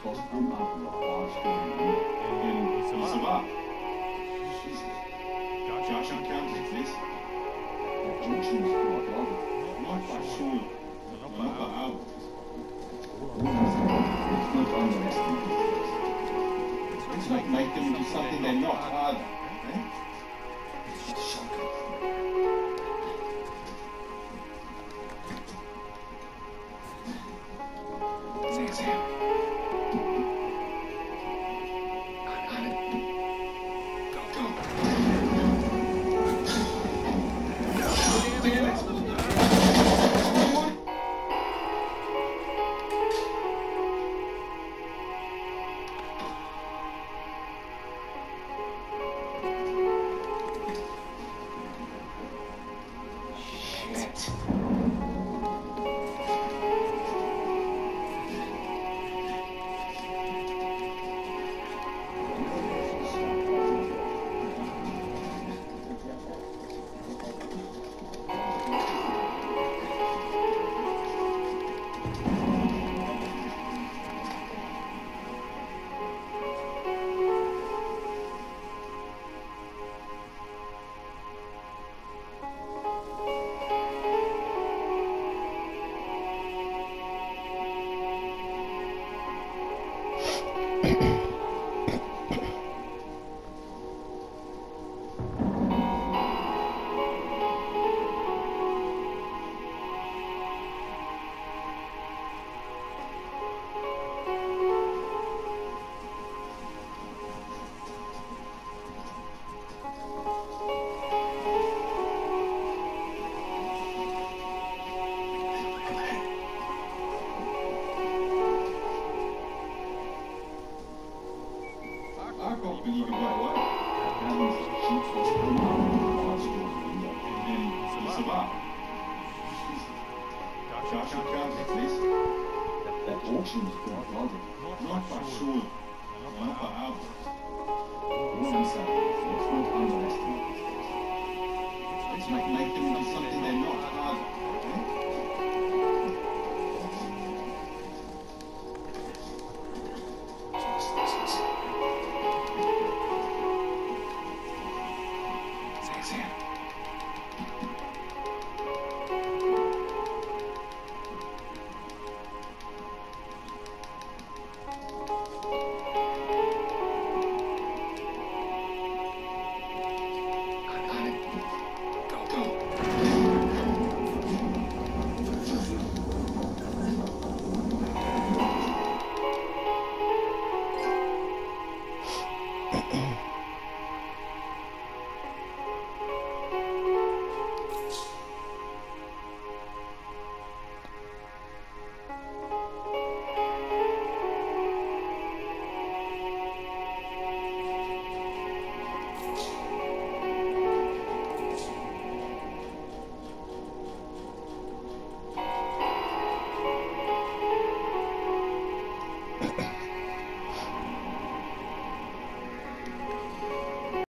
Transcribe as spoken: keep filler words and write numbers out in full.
cost them up to five story window. And it's a lot. Jesus. Josh encounters this. That junction is quite lovely. Not quite sure. Not by hours. Let's not underestimate this. Let's not make them into something they're not, either. Eh? It's just shocking. There's him. I can't believe it got away. And she was coming out of the five story window. And then it's a lot. Josh encounters this. That auction was quite lovely. Not by sure. Not by hours. All I'm saying is let's not underestimate this. Let's not make them into something they're not, either. Okay?